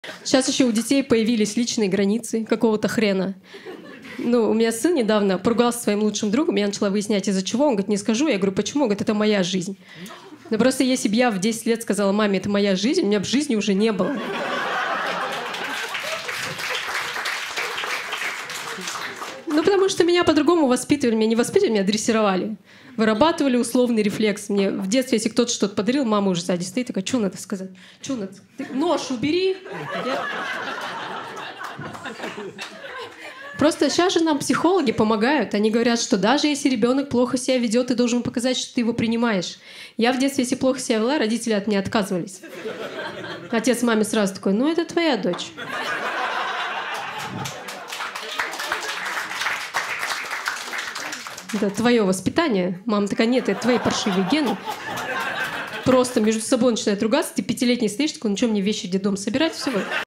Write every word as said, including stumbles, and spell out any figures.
Сейчас еще у детей появились личные границы какого-то хрена. Ну, у меня сын недавно поругался со своим лучшим другом, я начала выяснять, из-за чего. Он говорит, не скажу. Я говорю, почему? Он говорит, это моя жизнь. Но просто если бы я в десять лет сказала маме, это моя жизнь, у меня бы жизни уже не было. Ну, потому что меня по-другому воспитывали. Меня не воспитывали, меня дрессировали. Вырабатывали условный рефлекс. Мне в детстве, если кто-то что-то подарил, мама уже сзади стоит, такая, что надо сказать? Что надо? Ты нож убери. Я... Просто сейчас же нам психологи помогают. Они говорят, что даже если ребенок плохо себя ведет, ты должен показать, что ты его принимаешь. Я в детстве, если плохо себя вела, родители от меня отказывались. Отец маме сразу такой, ну это твоя дочь. Это твое воспитание. Мама такая, нет, это твои паршивые гены. Просто между собой начинают ругаться. Ты пятилетний стоишь, такой, ну что мне вещи в детдом собирать? Все.